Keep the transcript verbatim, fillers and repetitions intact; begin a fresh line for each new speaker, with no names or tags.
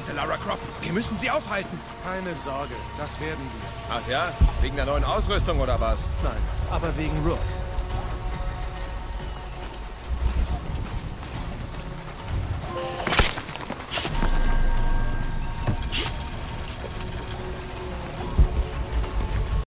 Verfluchte Lara Croft, wir müssen sie aufhalten.
Keine Sorge, das werden wir.
Ach ja? Wegen der neuen Ausrüstung oder was?
Nein, aber wegen Rourke.